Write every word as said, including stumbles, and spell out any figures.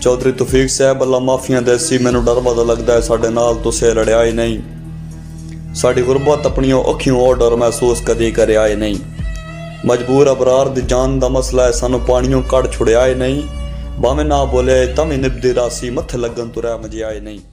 चौधरी तौफीक साहब अल्लाह माफियां देसी, मैनू डर बड़ा लगता है साडे नाल तुसे लड़िया ही नहीं। साडी गुरबत अपनियों अखियों ओ डर महसूस कदी करया ही नहीं। मजबूर अबरार दी जान दा मसला है, सानू पानियों कड़ छुड़िया ही नहीं। भावें ना बोले तमी निभदी रासी, मत्थे लगन तुरै मजिया ही नहीं।